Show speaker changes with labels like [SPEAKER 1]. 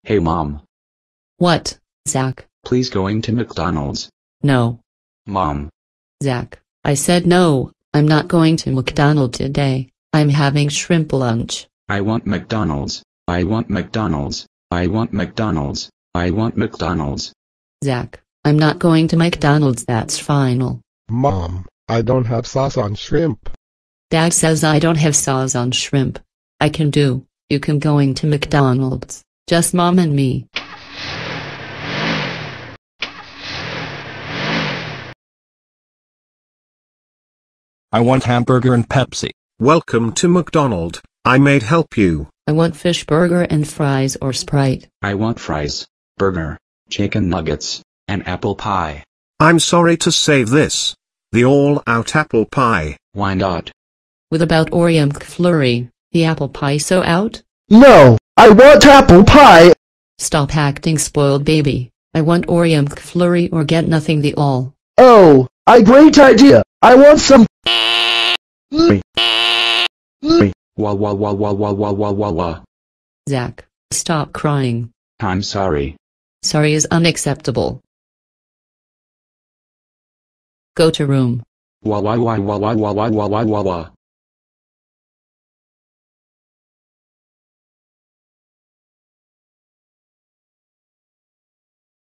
[SPEAKER 1] Hey mom,
[SPEAKER 2] What, Zach?
[SPEAKER 1] please going to McDonald's.
[SPEAKER 2] No.
[SPEAKER 1] Mom,
[SPEAKER 2] Zach, I said no, I'm not going to McDonald's today. I'm having shrimp lunch.
[SPEAKER 1] I want McDonald's. I want McDonald's. I want McDonald's. I want McDonald's.
[SPEAKER 2] Zach, I'm not going to McDonald's, that's final.
[SPEAKER 3] Mom, I don't have sauce on shrimp.
[SPEAKER 2] Dad says I don't have sauce on shrimp. I can do, you can going to McDonald's, just mom and me.
[SPEAKER 4] I want hamburger and Pepsi.
[SPEAKER 5] Welcome to McDonald. I may help you.
[SPEAKER 2] I want fish burger and fries or Sprite.
[SPEAKER 1] I want fries, burger, chicken nuggets, and apple pie.
[SPEAKER 5] I'm sorry to say this. The all-out apple pie.
[SPEAKER 1] Why not?
[SPEAKER 2] With about Oreo McFlurry, the apple pie so out?
[SPEAKER 6] No, I want apple pie.
[SPEAKER 2] Stop acting spoiled baby. I want Oreo McFlurry or get nothing the all.
[SPEAKER 6] Oh, a great idea. I want some.
[SPEAKER 1] Wah wah wah wah wah wah wah wah wah.
[SPEAKER 2] Zach, stop crying.
[SPEAKER 1] I'm sorry.
[SPEAKER 2] Sorry is unacceptable. Go to room.
[SPEAKER 1] Wah wah wah wah wah wah wah wah wah wah wah.